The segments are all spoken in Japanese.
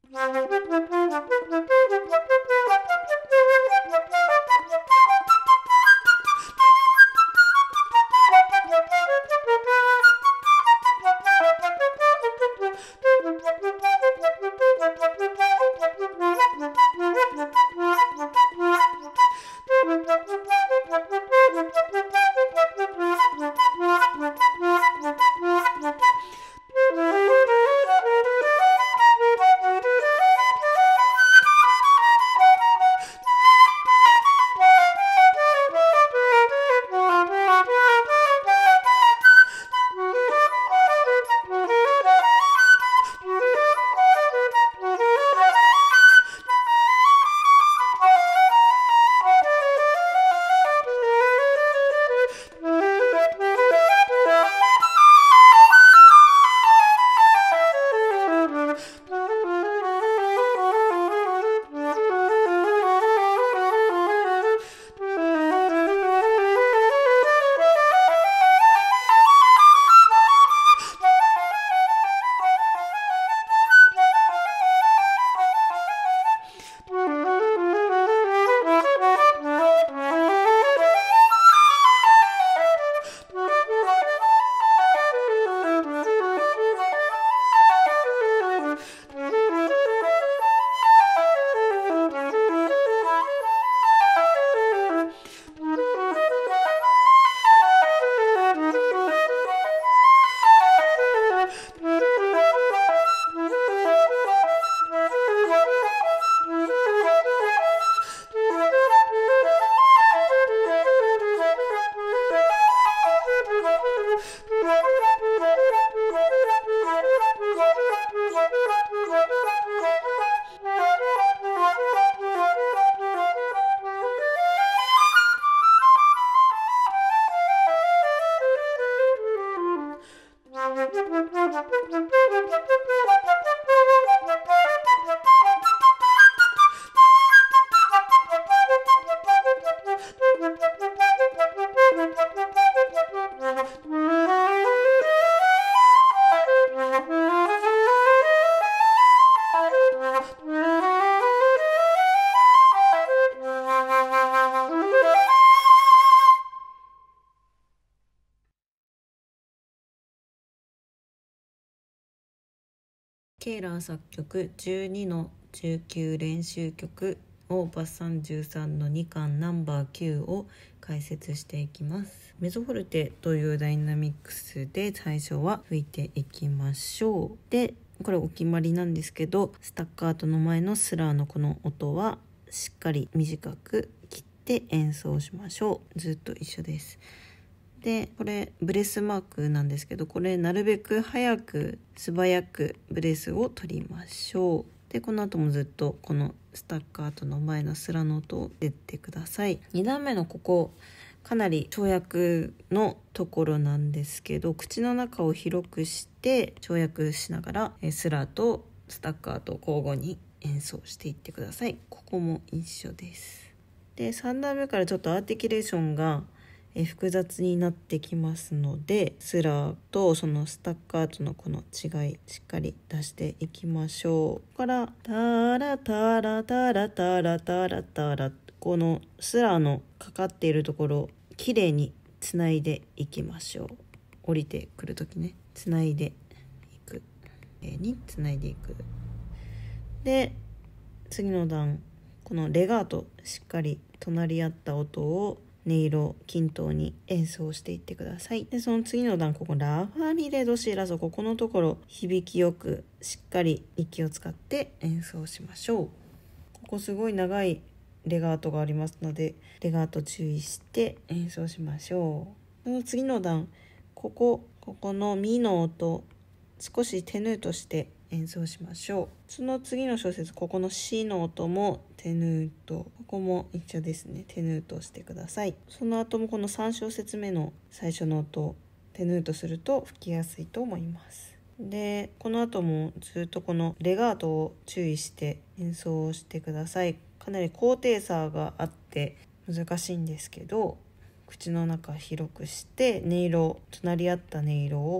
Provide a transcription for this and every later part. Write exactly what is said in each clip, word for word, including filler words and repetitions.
ケーラー作曲じゅうにのじゅうきゅう練習曲オーパスさんじゅうさんのにかんナンバーきゅうを解説していきます。メゾフォルテというダイナミックスで最初は吹いていきましょう。でこれお決まりなんですけど、スタッカートの前のスラーのこの音はしっかり短く切って演奏しましょう。ずっと一緒です。でこれブレスマークなんですけど、これなるべく早く素早くブレスを取りましょう。でこの後もずっとこのスタッカートの前のスラの音を出てください。に段目のここかなり跳躍のところなんですけど、口の中を広くして跳躍しながらスラとスタッカートを交互に演奏していってください。ここも一緒です。でさん段目からちょっとアーティキュレーションが複雑になってきますので、スラーとそのスタッカートのこの違いしっかり出していきましょう。ここからタラタラタラタラタラタラ、このスラーのかかっているところをきれいにつないでいきましょう。降りてくるときね、つないでいく、につないでいく。で次の段、このレガートしっかり隣り合った音を音色均等に演奏していってください。でその次の段、ここラファミレドシラソ、ここのところ響きよくしっかり息を使って演奏しましょう。ここすごい長いレガートがありますので、レガート注意して演奏しましょう。その次の段、ここここのミの音少しテヌートして演奏しましょう。その次の小節、ここの C の音もテヌート、ここも一緒ですね、テヌートしてください。その後もこのさん小節目の最初の音テヌートすると吹きやすいと思います。でこの後もずっとこのレガートを注意して演奏してください。かなり高低差があって難しいんですけど、口の中広くして音色、隣り合った音色を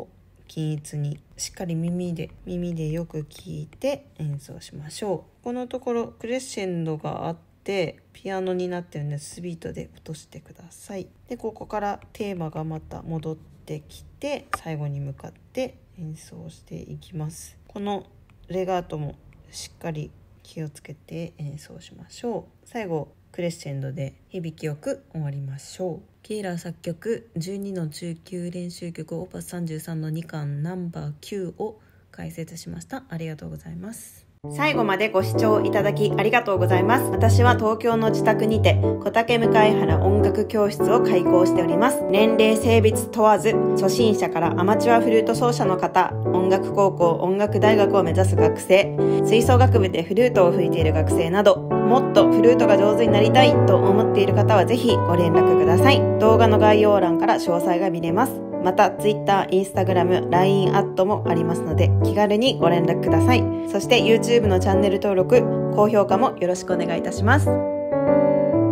均一にしっかり耳で耳でよく聞いて演奏しましょう。このところクレッシェンドがあってピアノになってるのでスビートで落としてください。でここからテーマがまた戻ってきて最後に向かって演奏していきます。このレガートもしっかり気をつけて演奏しましょう。最後クレッシェンドで響きよく終わりましょう。ケーラー作曲じゅうにのじゅうきゅう練習曲オーパスさんじゅうさんのにかんナンバーきゅうを解説しました。ありがとうございます。 最後までご視聴いただきありがとうございます。私は東京の自宅にて小竹向原音楽教室を開講しております。年齢性別問わず初心者からアマチュアフルート奏者の方、音楽高校音楽大学を目指す学生、吹奏楽部でフルートを吹いている学生など、もっとフルートが上手になりたいと思っている方はぜひご連絡ください。動画の概要欄から詳細が見れます。また Twitter、Instagram、ライン アットもありますので気軽にご連絡ください。そして YouTube のチャンネル登録、高評価もよろしくお願いいたします。